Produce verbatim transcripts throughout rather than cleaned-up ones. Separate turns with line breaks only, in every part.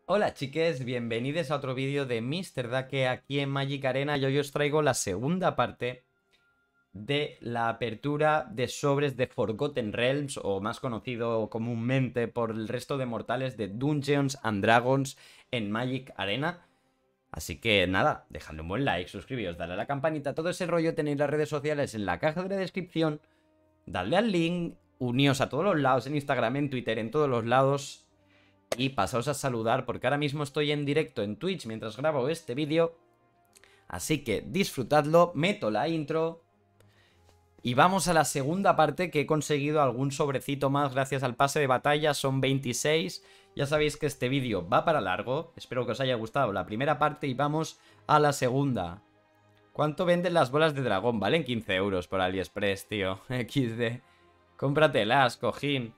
Hola chiques, bienvenidos a otro vídeo de míster Dake aquí en Magic Arena. Yo, yo os traigo la segunda parte de la apertura de sobres de Forgotten Realms, o más conocido comúnmente por el resto de mortales de Dungeons and Dragons en Magic Arena. Así que nada, dejadle un buen like, suscribíos, dale a la campanita, todo ese rollo. Tenéis las redes sociales en la caja de la descripción. Dadle al link, uníos a todos los lados, en Instagram, en Twitter, en todos los lados. Y pasaos a saludar porque ahora mismo estoy en directo en Twitch mientras grabo este vídeo. Así que disfrutadlo, meto la intro. Y vamos a la segunda parte, que he conseguido algún sobrecito más gracias al pase de batalla. Son veintiséis. Ya sabéis que este vídeo va para largo. Espero que os haya gustado la primera parte y vamos a la segunda. ¿Cuánto venden las bolas de dragón? Valen quince euros por AliExpress, tío. equis de. Cómpratelas, cojín.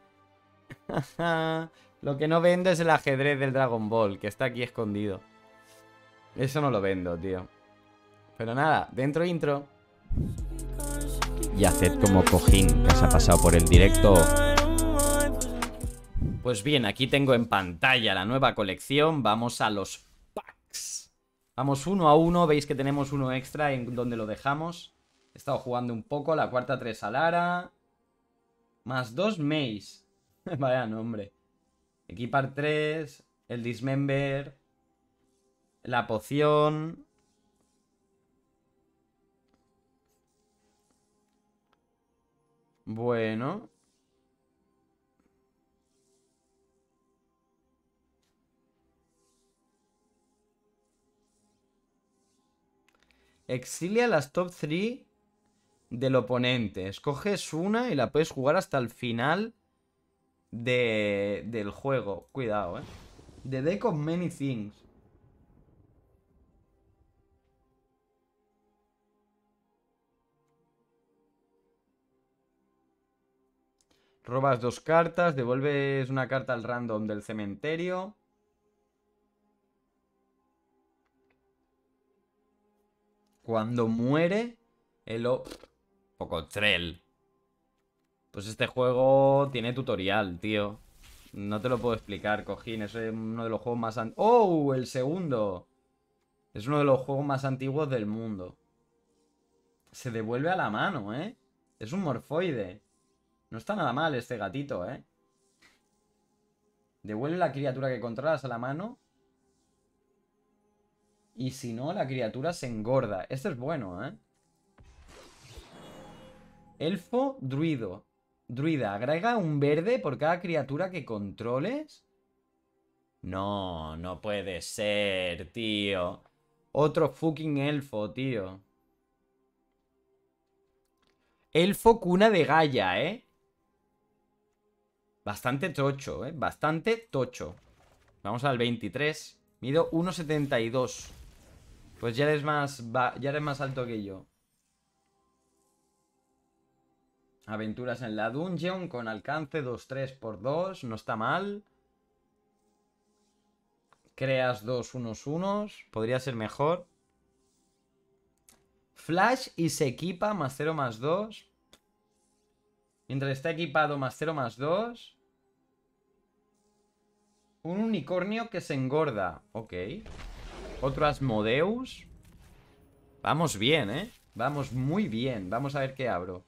Lo que no vendo es el ajedrez del Dragon Ball, que está aquí escondido. Eso no lo vendo, tío. Pero nada, dentro intro. Y haced como cojín, que se ha pasado por el directo. Pues bien, aquí tengo en pantalla la nueva colección. Vamos a los packs. Vamos uno a uno, veis que tenemos uno extra en donde lo dejamos. He estado jugando un poco, la cuarta tres Alara. Más dos Maze. Vaya nombre. Equipar tres, el Dismember, la poción. Bueno. Exilia las top tres del oponente. Escoges una y la puedes jugar hasta el final de, del juego. Cuidado, eh. The Deck of Many Things. Robas dos cartas, devuelves una carta al random del cementerio. Cuando muere el... Pocotrel. Pues este juego tiene tutorial, tío. No te lo puedo explicar, cojín. Es uno de los juegos más... ¡Oh! El segundo. Es uno de los juegos más antiguos del mundo. Se devuelve a la mano, ¿eh? Es un morfoide. No está nada mal este gatito, ¿eh? Devuelve la criatura que controlas a la mano. Y si no, la criatura se engorda. Esto es bueno, ¿eh? Elfo druido. Druida, agrega un verde por cada criatura que controles. No, no puede ser, tío. Otro fucking elfo, tío. Elfo cuna de Gaia, ¿eh? Bastante tocho, ¿eh? Bastante tocho. Vamos al veintitrés. Mido uno setenta y dos. Pues ya eres más, ya eres más alto que yo. Aventuras en la dungeon con alcance dos tres por dos. No está mal. Creas dos unos unos. Podría ser mejor. Flash y se equipa más cero más dos. Mientras está equipado más cero más dos. Un unicornio que se engorda. Ok. Otro Asmodeus. Vamos bien, ¿eh? Vamos muy bien. Vamos a ver qué abro.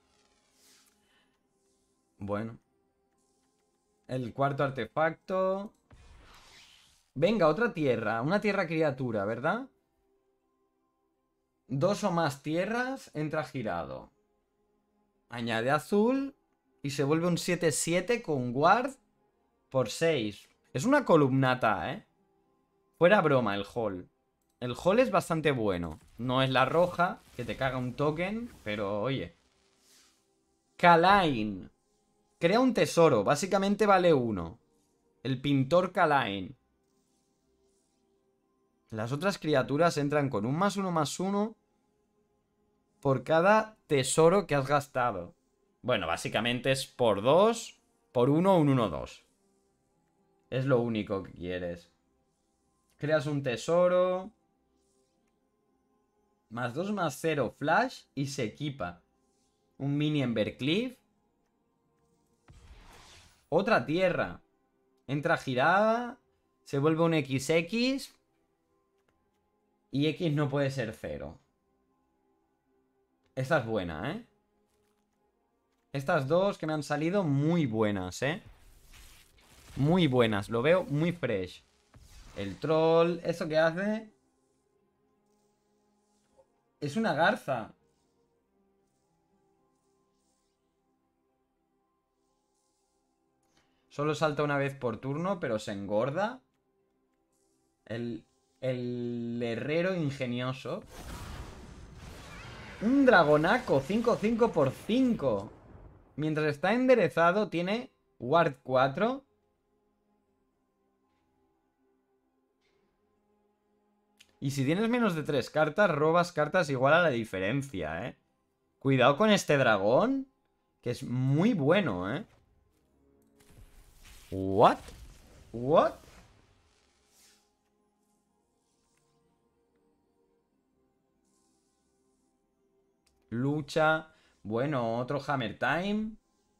Bueno. El cuarto artefacto. Venga, otra tierra. Una tierra criatura, ¿verdad? Dos o más tierras, entra girado. Añade azul y se vuelve un siete siete con guard por seis. Es una columnata, ¿eh? Fuera broma el hall. El hall es bastante bueno. No es la roja, que te caga un token, pero oye. Kalain. Crea un tesoro, básicamente vale uno. El pintor Kalain. Las otras criaturas entran con un más uno más uno por cada tesoro que has gastado. Bueno, básicamente es por dos, por uno, un uno dos. Es lo único que quieres. Creas un tesoro. Más dos más cero flash y se equipa. Un mini Embercliff. Otra tierra. Entra girada. Se vuelve un equis equis. Y X no puede ser cero. Esta es buena, ¿eh? Estas dos que me han salido muy buenas, ¿eh? Muy buenas, lo veo muy fresh. El troll, ¿eso qué hace? Es una garza. Solo salta una vez por turno, pero se engorda. El, el herrero ingenioso. Un dragonaco, cinco cinco por cinco. Mientras está enderezado, tiene Ward cuatro. Y si tienes menos de tres cartas, robas cartas igual a la diferencia, ¿eh? Cuidado con este dragón, que es muy bueno, ¿eh? ¿What? ¿What? Lucha. Bueno, otro Hammer Time.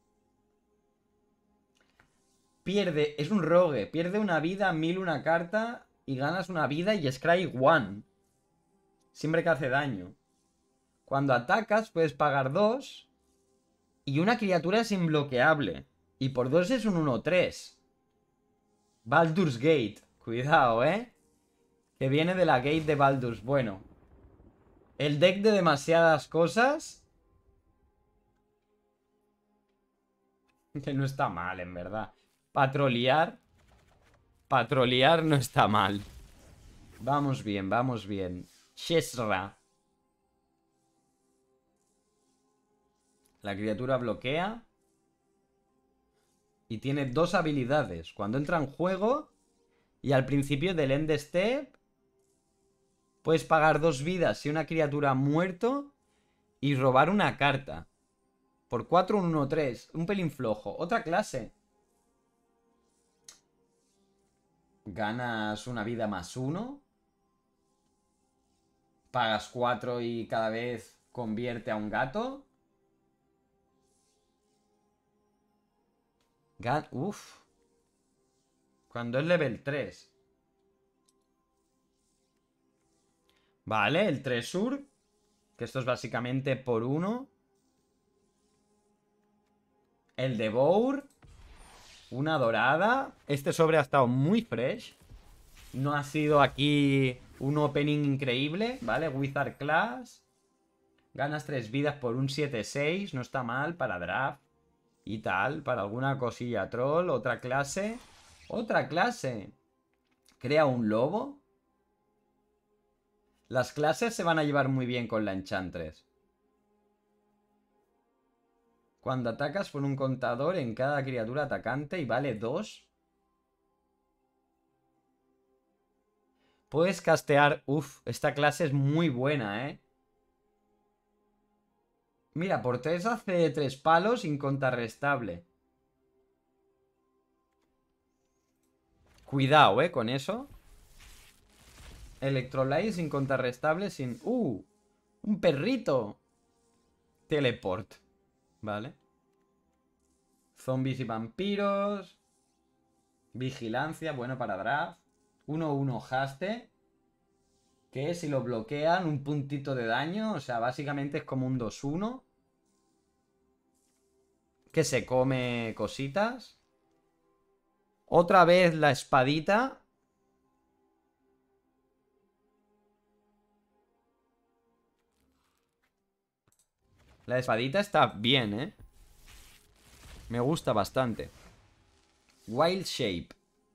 Pierde, es un rogue. Pierde una vida, mil una carta. Y ganas una vida y Scry one. Siempre que hace daño. Cuando atacas puedes pagar dos. Y una criatura es imbloqueable. Y por dos es un uno tres. Baldur's Gate. Cuidado, ¿eh? Que viene de la Gate de Baldur's. Bueno. El deck de demasiadas cosas. Que no está mal, en verdad. Patrolear. Patrolear no está mal. Vamos bien, vamos bien. Shesra. La criatura bloquea. Y tiene dos habilidades. Cuando entra en juego y al principio del end step, puedes pagar dos vidas si una criatura ha muerto y robar una carta. Por cuatro, un uno tres. Un pelín flojo. Otra clase. Ganas una vida más uno. Pagas cuatro y cada vez convierte a un gato. Gan Uf. Cuando es level tres. Vale, el Tresur. Que esto es básicamente por uno. El Devour. Una dorada. Este sobre ha estado muy fresh. No ha sido aquí un opening increíble, ¿vale? Wizard Class. Ganas tres vidas por un siete seis. No está mal para draft. Y tal, para alguna cosilla troll. Otra clase. Otra clase. Crea un lobo. Las clases se van a llevar muy bien con la Enchantress. Cuando atacas pon un contador en cada criatura atacante y vale dos. Puedes castear... Uf, esta clase es muy buena, ¿eh? Mira, por tres hace tres palos incontrarrestable. Cuidado, ¿eh? Con eso. Electrolytes incontrarrestable sin... ¡Uh! ¡Un perrito! Teleport. Vale. Zombies y vampiros. Vigilancia, bueno para draft. uno uno haste. Que si lo bloquean, un puntito de daño. O sea, básicamente es como un dos uno. Que se come cositas. Otra vez la espadita. La espadita está bien, ¿eh? Me gusta bastante. Wild Shape.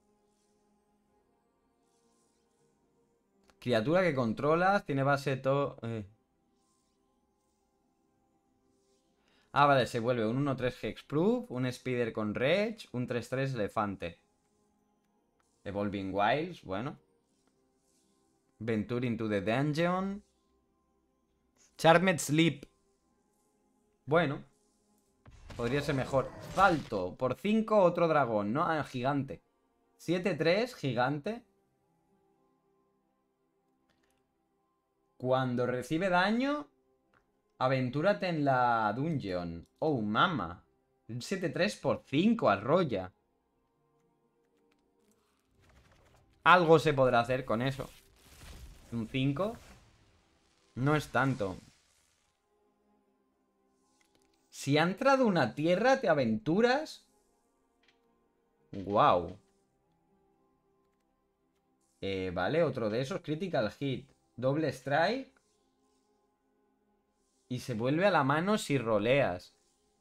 Criatura que controlas. Tiene base todo... Eh. Ah, vale, se vuelve un uno tres Hexproof, un Spider con Rage, un tres tres Elefante. Evolving Wilds, bueno. Venture into the Dungeon. Charmed Sleep. Bueno. Podría ser mejor. Salto. Por cinco otro dragón, ¿no? Ah, gigante. siete tres, gigante. Cuando recibe daño, aventúrate en la dungeon. Oh, mama. Un siete tres por cinco, arrolla. Algo se podrá hacer con eso. Un cinco. No es tanto. Si ha entrado una tierra, ¿te aventuras? Wow. Eh, vale, otro de esos. Critical hit. Doble strike. Y se vuelve a la mano si roleas.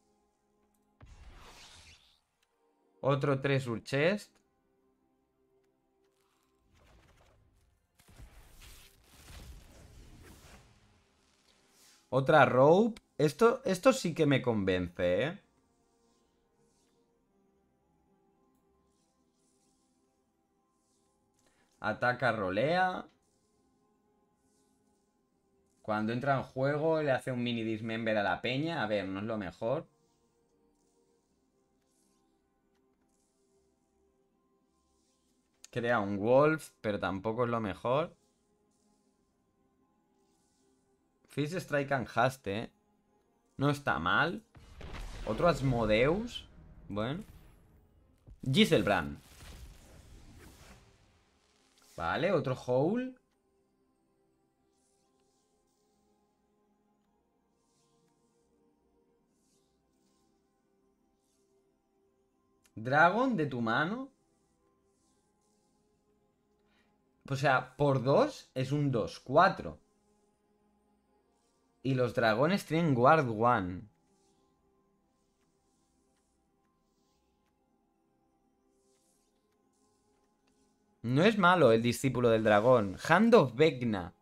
Otro Treasure Chest. Otra Rope. Esto, esto sí que me convence, ¿eh? Ataca, rolea. Cuando entra en juego le hace un mini dismember a la peña. A ver, no es lo mejor. Crea un Wolf, pero tampoco es lo mejor. Fist Strike and Haste, ¿eh? No está mal. Otro Asmodeus. Bueno. Giselbrand. Vale, otro Howl. Dragon de tu mano. O sea, por dos es un dos cuatro. Y los dragones tienen Guard One. No es malo el discípulo del dragón. Hand of Vecna.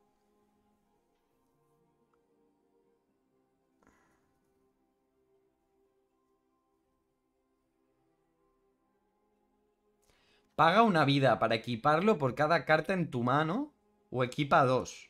Paga una vida para equiparlo por cada carta en tu mano. O equipa dos.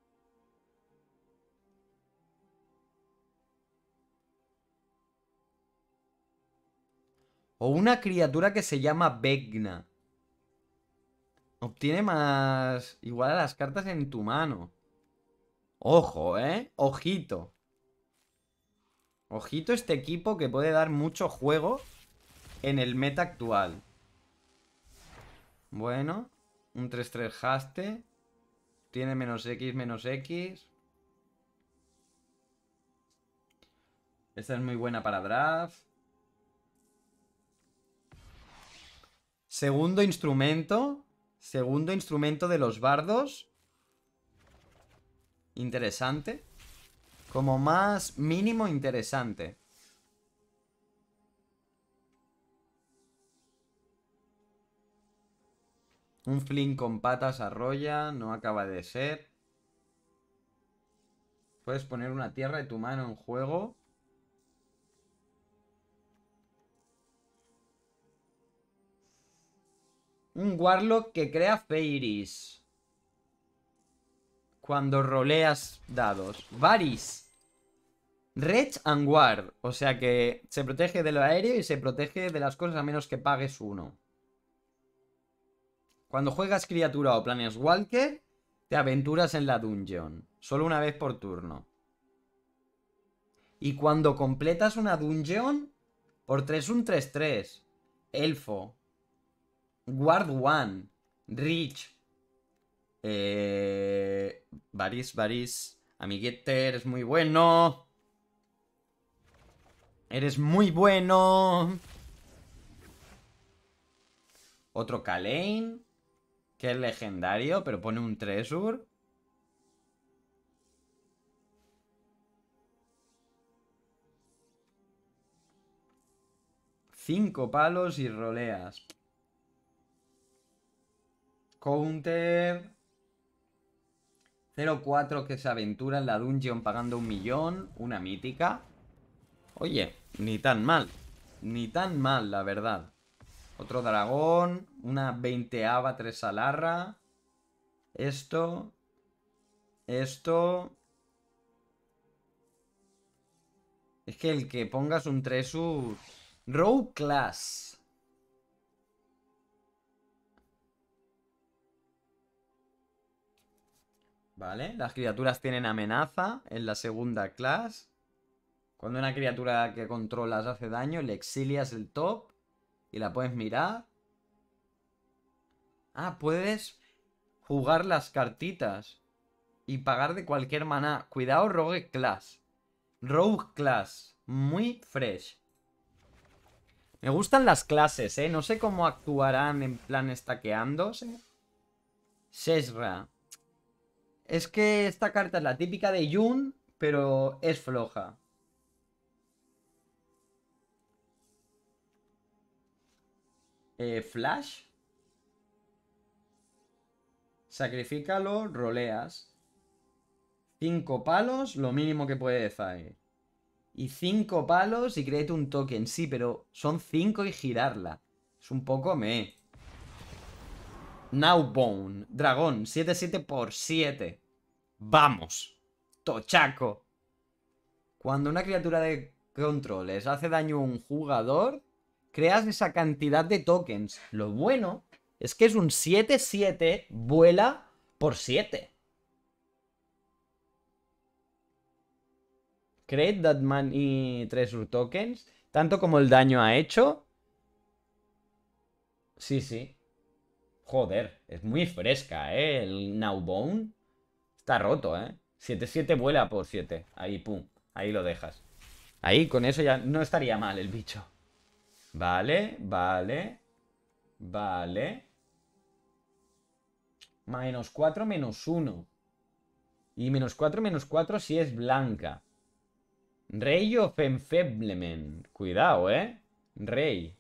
O una criatura que se llama Vecna. Obtiene más... igual a las cartas en tu mano. Ojo, ¿eh? Ojito. Ojito este equipo que puede dar mucho juego en el meta actual. Bueno. Un tres tres haste. Tiene menos X, menos X. Esta es muy buena para draft. Segundo instrumento. Segundo instrumento de los bardos. Interesante. Como más mínimo interesante. Un fling con patas arrolla. No acaba de ser. Puedes poner una tierra de tu mano en juego. Un Warlock que crea Fairies. Cuando roleas dados. Varys. Wretch and Ward. O sea que se protege de lo aéreo y se protege de las cosas a menos que pagues uno. Cuando juegas criatura o Planeswalker, te aventuras en la dungeon. Solo una vez por turno. Y cuando completas una dungeon, por tres un tres tres. Elfo. Guard One. Rich. Eh... Varys, Varys. Amiguete, eres muy bueno. Eres muy bueno. Otro Kalein. Que es legendario, pero pone un Treasure. Cinco palos y roleas. Counter. cero cuatro que se aventura en la dungeon pagando un millón. Una mítica. Oye, ni tan mal. Ni tan mal, la verdad. Otro dragón. Una veinteava tres alarra. Esto. Esto. Es que el que pongas un Treasure. Row Class. Vale, las criaturas tienen amenaza en la segunda clase. Cuando una criatura que controlas hace daño, le exilias el top y la puedes mirar. Ah, puedes jugar las cartitas y pagar de cualquier maná. Cuidado, Rogue Class. Rogue Class. Muy fresh. Me gustan las clases, ¿eh? No sé cómo actuarán en plan estaqueándose. Shezra. Es que esta carta es la típica de Yun, pero es floja. Eh, Flash. Sacrifícalo, roleas. Cinco palos, lo mínimo que puede decir. Y cinco palos y créate un token. Sí, pero son cinco y girarla. Es un poco me. Nowbone. Dragón. siete siete por siete. Vamos. Tochaco. Cuando una criatura de controles hace daño a un jugador, creas esa cantidad de tokens. Lo bueno es que es un siete siete, vuela por siete. Create that many treasure tokens. Tanto como el daño ha hecho. Sí, sí. Joder, es muy fresca, ¿eh? El Nowbone está roto, ¿eh? siete siete vuela por siete. Ahí, pum. Ahí lo dejas. Ahí, con eso ya no estaría mal el bicho. Vale, vale. Vale. Menos cuatro, menos uno. Y menos cuatro, menos cuatro si es blanca. Rey of Enfeeblement. Cuidado, ¿eh? Rey.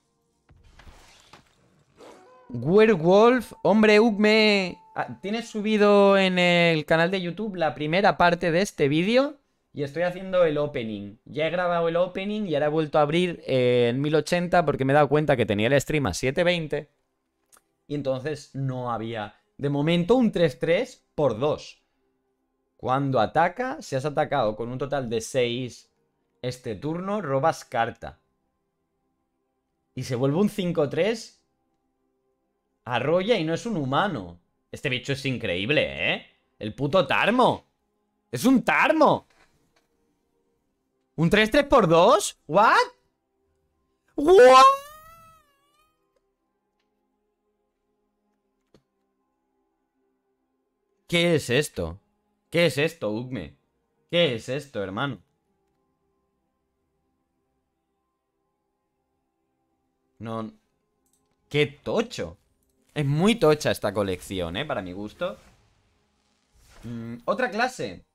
Werewolf. Hombre, Ugme. Tienes subido en el canal de YouTube la primera parte de este vídeo. Y estoy haciendo el opening. Ya he grabado el opening y ahora he vuelto a abrir eh, en mil ochenta porque me he dado cuenta que tenía el stream a setecientos veinte. Y entonces no había... De momento un tres tres por dos. Cuando ataca, si has atacado con un total de seis este turno, robas carta. Y se vuelve un cinco tres. Arrolla y no es un humano. Este bicho es increíble, ¿eh? El puto Tarmo. ¡Es un Tarmo! ¿Un tres tres por dos? ¿What? ¿What? ¿Qué es esto? ¿Qué es esto, Ugme? ¿Qué es esto, hermano? No... ¡Qué tocho! Es muy tocha esta colección, ¿eh? Para mi gusto. Mm, Otra clase.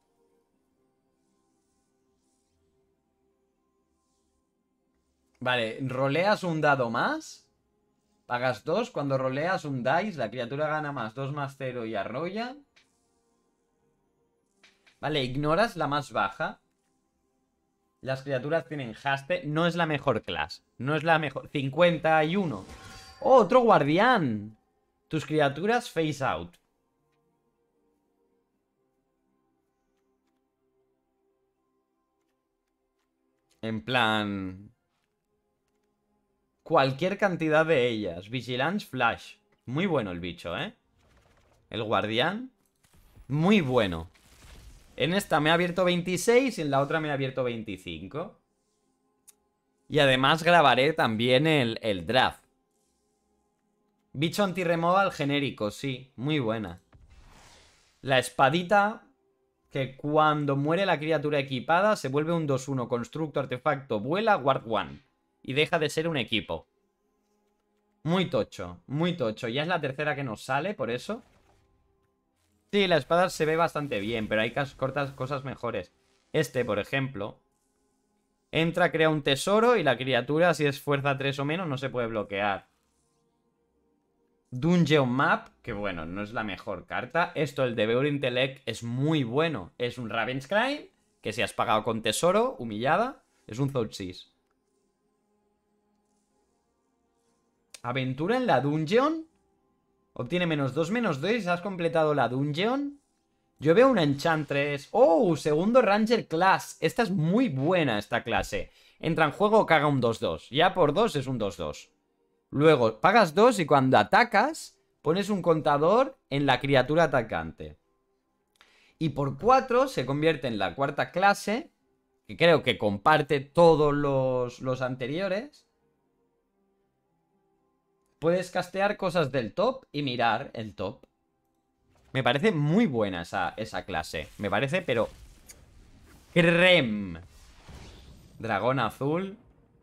Vale, roleas un dado más. Pagas dos. Cuando roleas un dice, la criatura gana más dos más cero y arrolla. Vale, ignoras la más baja. Las criaturas tienen haste. No es la mejor clase. No es la mejor. cincuenta y uno. ¡Oh, otro guardián! Tus criaturas face out. En plan... Cualquier cantidad de ellas. Vigilance Flash. Muy bueno el bicho, ¿eh? El guardián. Muy bueno. En esta me ha abierto veintiséis y en la otra me ha abierto veinticinco. Y además grabaré también el, el draft. Bicho anti-removal genérico, sí. Muy buena. La espadita... Que cuando muere la criatura equipada se vuelve un dos uno. Constructo, artefacto, vuela, guard one. Y deja de ser un equipo. Muy tocho, muy tocho. Ya es la tercera que nos sale, por eso. Sí, la espada se ve bastante bien, pero hay cortas cosas mejores. Este, por ejemplo. Entra, crea un tesoro y la criatura, si es fuerza tres o menos, no se puede bloquear. Dungeon Map, que bueno, no es la mejor carta. Esto, el de Beur Intellect, es muy bueno. Es un Ravenscry, que si has pagado con tesoro, humillada, es un Thoughtseize. Aventura en la Dungeon. Obtiene menos dos, menos dos. ¿Has completado la Dungeon? Yo veo una Enchantress. ¡Oh! Segundo Ranger Class. Esta es muy buena, esta clase. Entra en juego, caga un dos dos. Ya por dos es un dos dos. Luego, pagas dos y cuando atacas, pones un contador en la criatura atacante. Y por cuatro se convierte en la cuarta clase, que creo que comparte todos los, los anteriores. puedes castear cosas del top y mirar el top. Me parece muy buena esa, esa clase. Me parece, pero... crem. Dragón azul.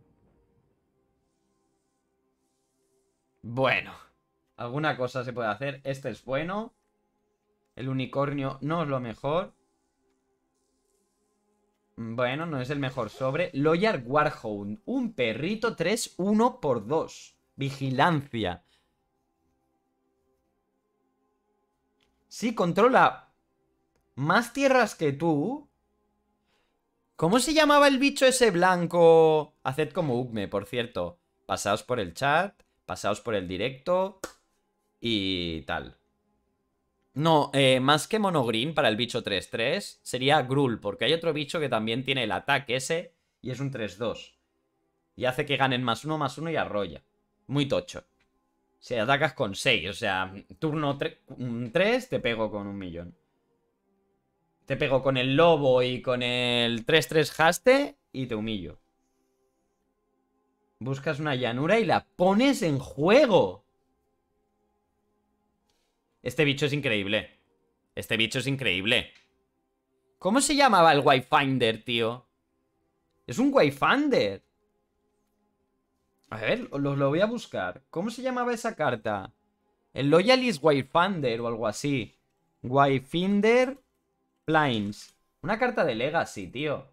Bueno. Alguna cosa se puede hacer. Este es bueno. El unicornio no es lo mejor. Bueno, no es el mejor sobre. Loyal Warhound. Un perrito tres uno por dos. Vigilancia. Sí, controla más tierras que tú. ¿Cómo se llamaba el bicho ese blanco? Haced como Ugme, por cierto. Pasaos por el chat. Pasaos por el directo. Y tal. No, eh, más que monogreen para el bicho tres tres sería Gruul, porque hay otro bicho que también tiene el ataque ese y es un tres dos. Y hace que ganen más uno, más uno y arrolla. Muy tocho. Si atacas con seis, o sea, turno tres te pego con un millón. Te pego con el lobo y con el tres tres haste y te humillo. Buscas una llanura y la pones en juego. Este bicho es increíble. Este bicho es increíble. ¿Cómo se llamaba el Wayfinder, tío? Es un Wayfinder. A ver, lo, lo voy a buscar. ¿Cómo se llamaba esa carta? El Loyalist Wayfinder o algo así. Wayfinder Plains. Una carta de Legacy, tío.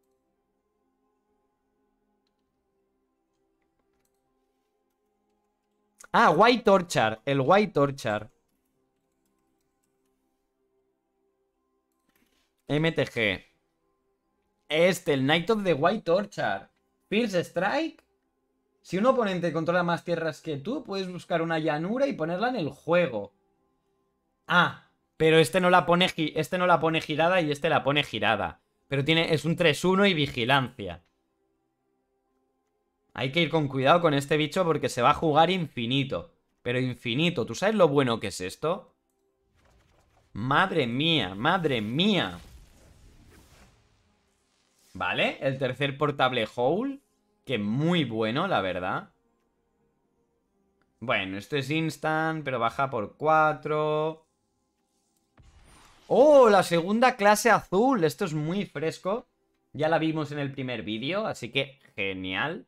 Ah, White Orchard. El White Orchard. M T G. Este, el Knight of the White Orchard. First Strike. Si un oponente controla más tierras que tú, puedes buscar una llanura y ponerla en el juego. Ah, pero este no la pone, este no la pone girada y este la pone girada. Pero tiene, es un tres uno y vigilancia. Hay que ir con cuidado con este bicho porque se va a jugar infinito. Pero infinito. ¿Tú sabes lo bueno que es esto? Madre mía, madre mía. Vale, el tercer portable hole. Que muy bueno, la verdad. Bueno, esto es instant, pero baja por cuatro. ¡Oh! La segunda clase azul. Esto es muy fresco. Ya la vimos en el primer vídeo, así que genial.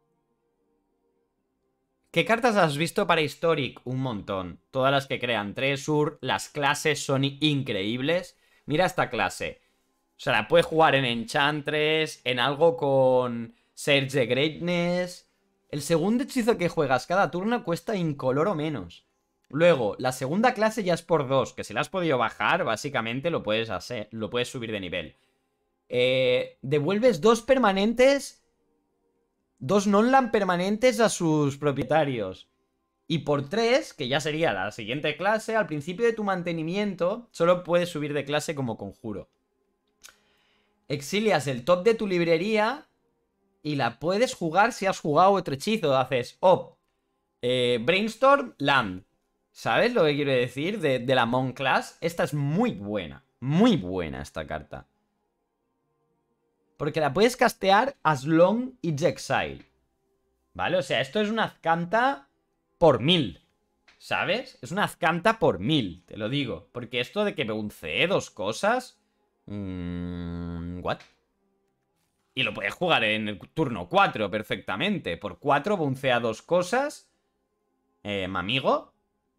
¿Qué cartas has visto para Historic? Un montón. Todas las que crean Treasure. Las clases son increíbles. Mira esta clase. O sea, la puedes jugar en Enchantress, en algo con Surge the Greatness. El segundo hechizo que juegas cada turno cuesta incoloro menos. Luego, la segunda clase ya es por dos, que si la has podido bajar, básicamente lo puedes hacer, lo puedes subir de nivel. Eh, devuelves dos permanentes, dos non-land permanentes a sus propietarios. Y por tres, que ya sería la siguiente clase, al principio de tu mantenimiento, solo puedes subir de clase como conjuro. Exilias el top de tu librería y la puedes jugar si has jugado otro hechizo. Haces op, eh, Brainstorm, Land. ¿Sabes lo que quiero decir? De, de la Mon Class. Esta es muy buena. Muy buena esta carta. Porque la puedes castear as long it's exile. ¿Vale? O sea, esto es una Azcanta por mil. ¿Sabes? Es una Azcanta por mil, te lo digo. Porque esto de que me uncee dos cosas... Mmm... ¿What? Y lo puedes jugar en el turno cuatro perfectamente. Por cuatro buncea dos cosas. Eh, mamigo.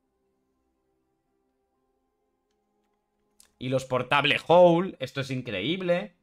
Y los portable hole. Esto es increíble.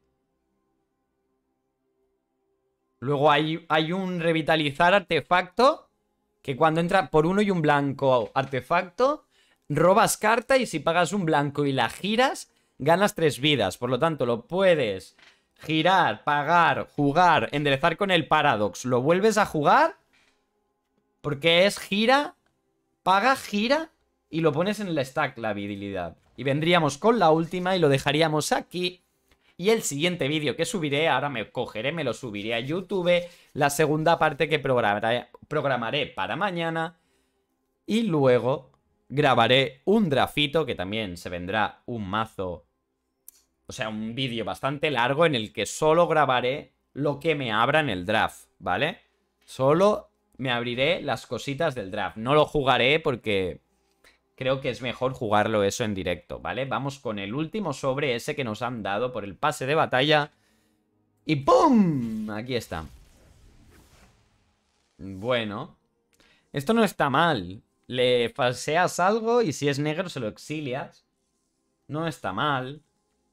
Luego hay, hay un revitalizar artefacto. Que cuando entra por uno y un blanco artefacto, robas carta y si pagas un blanco y la giras, ganas tres vidas. Por lo tanto, lo puedes girar, pagar, jugar, enderezar con el Paradox. Lo vuelves a jugar porque es gira, paga, gira y lo pones en el stack la habilidad. Y vendríamos con la última y lo dejaríamos aquí. Y el siguiente vídeo que subiré, ahora me cogeré, me lo subiré a YouTube. La segunda parte que programaré, programaré para mañana. Y luego grabaré un drafito, que también se vendrá un mazo. O sea, un vídeo bastante largo en el que solo grabaré lo que me abra en el draft, ¿vale? Solo me abriré las cositas del draft. No lo jugaré porque creo que es mejor jugarlo eso en directo, ¿vale? Vamos con el último sobre ese que nos han dado por el pase de batalla. Y ¡pum! Aquí está. Bueno. Esto no está mal. Le falseas algo y si es negro se lo exilias. No está mal.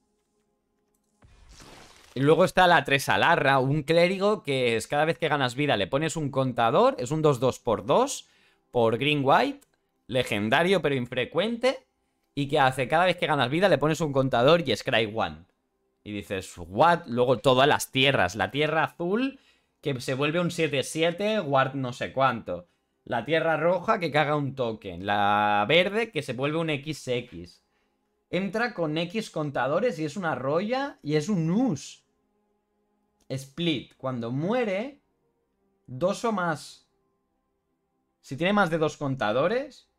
Y luego está la Tresalarra, un clérigo que es cada vez que ganas vida le pones un contador. Es un dos dos por dos por green white. Legendario pero infrecuente. Y que hace cada vez que ganas vida le pones un contador y Scry one. Y dices, what? Luego todas las tierras. La tierra azul que se vuelve un siete siete, guard no sé cuánto. La tierra roja que caga un token. La verde que se vuelve un equis equis. Entra con X contadores y es una roya y es un nus. Split. Cuando muere, dos o más. Si tiene más de dos contadores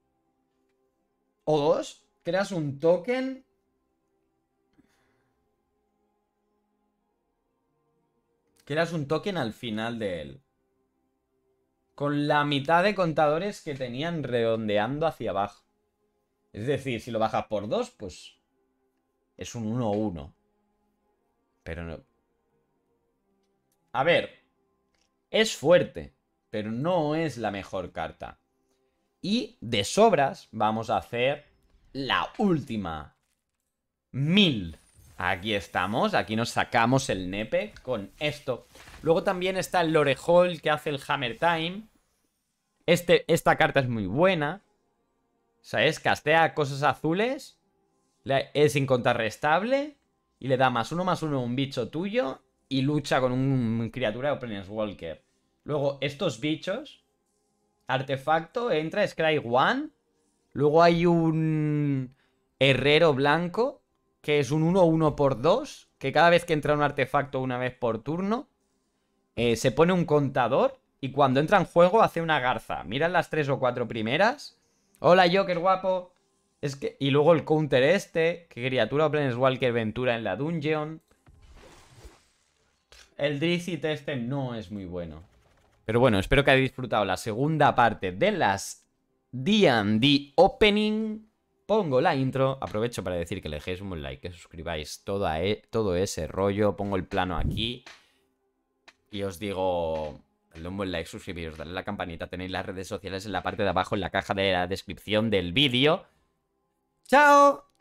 o dos, creas un token. Creas un token al final de él. Con la mitad de contadores que tenían redondeando hacia abajo. Es decir, si lo bajas por dos, pues es un uno uno. Pero no. A ver, es fuerte, pero no es la mejor carta. Y de sobras vamos a hacer la última. Mil. Aquí estamos, aquí nos sacamos el nepe con esto. Luego también está el Lorehall que hace el Hammer Time. Este, esta carta es muy buena. ¿Sabes? Castea cosas azules. Es incontrarrestable. Y le da más uno más uno a un bicho tuyo. Y lucha con un criatura o Planeswalker. Luego, estos bichos. Artefacto, entra, Scry one. Luego hay un herrero blanco. Que es un uno uno por dos. Que cada vez que entra un artefacto una vez por turno. Eh, se pone un contador. Y cuando entra en juego hace una garza. Mirad las tres o cuatro primeras. Hola, Joker guapo. Es que... Y luego el counter este. Que criatura o Planeswalker Ventura en la dungeon. El Drizzt este no es muy bueno. Pero bueno, espero que hayáis disfrutado la segunda parte de las D and D Opening. Pongo la intro. Aprovecho para decir que le dejéis un buen like, que suscribáis todo, a e todo ese rollo. Pongo el plano aquí. Y os digo... Dale un buen like, suscribiros, dale a la campanita. Tenéis las redes sociales en la parte de abajo, en la caja de la descripción del vídeo. ¡Chao!